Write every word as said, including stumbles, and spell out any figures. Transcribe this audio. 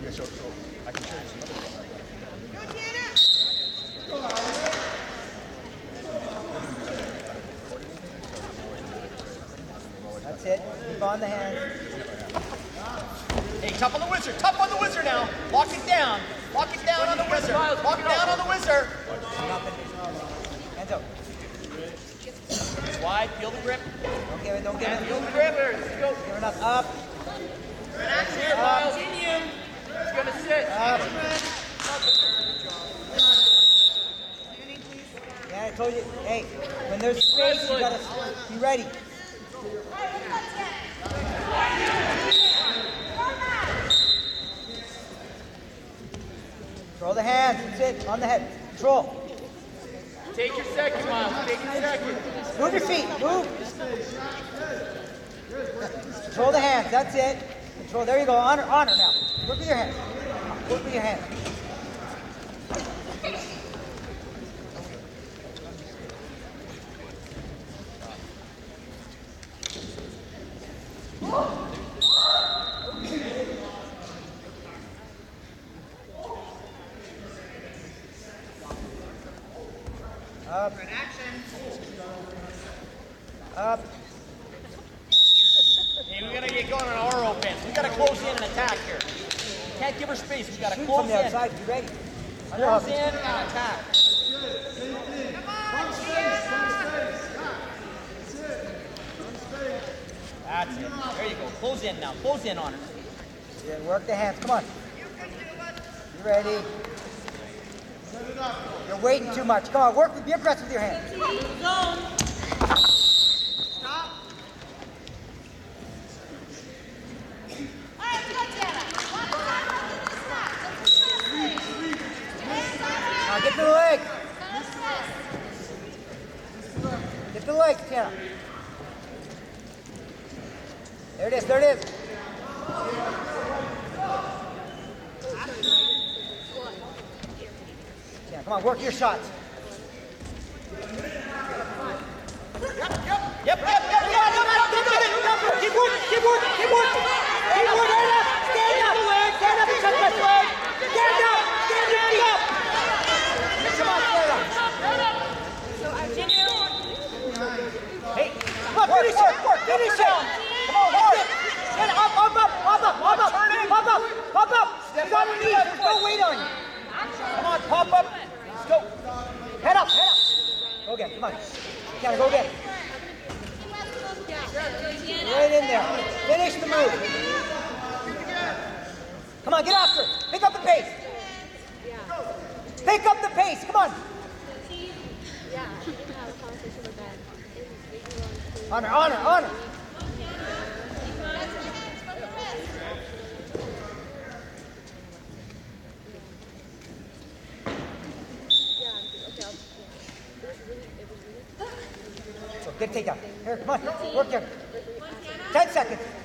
so, so I can show you some other stuff. That's it. Keep on the hands. Hey, tough on the whizzer. Tough on the whizzer now. Lock it down. Lock it down on the whizzer. Lock it down on the whizzer. Hands up. It's wide. Feel the grip. Don't give it. Don't give And it. feel the grip. Let's go. Give enough. Up. That's it, Miles. Continue. It's going to sit. Up. Yeah, I told you. Hey, when there's space, you gotta be ready. Control the hands. That's it. On the head. Control. Take your second, Miles. Take your second. Move your feet. Move. Control the hands. That's it. Control. There you go. Honor. Honor now. Work with your hands. Work with your hands. Up. Up. Hey, we gotta get going on our offense. We gotta close in and attack here. Can't give her space. We gotta Shoot close from the in. outside. Be ready. Close in and attack. That's it. There you go. Close in now. Close in on her. Yeah, work the hands. Come on. Be ready. You're waiting too much. Come on. Work with. Be aggressive with your hands. Stop. Now get to the leg. Get to the leg, Tiana. There it is. There it is. Yeah, come on. Work your shots. Yep, yep, yep, yep, yep, yep, yep, yep. Keep working. Keep working. Keep working. Keep working. Stand up. Stand up. Stand up and touch that leg. Stand up. Stand up. Come on, stand up. Hey, come on, finish it. Work, finish it. Come on, work. Get up, up, up, up, up, up, up, pop up, pop up. Step on your knees. There's no weight on you. Come on, pop up. Let's go. Head up, head up. Go again. Come on. Counter, go again. Right in there. Finish the move. Come on, get after it. Pick up the pace. Pick up the pace. Come on. Honor, honor, honor. So, good takedown. Here, come on. Work here. Ten seconds.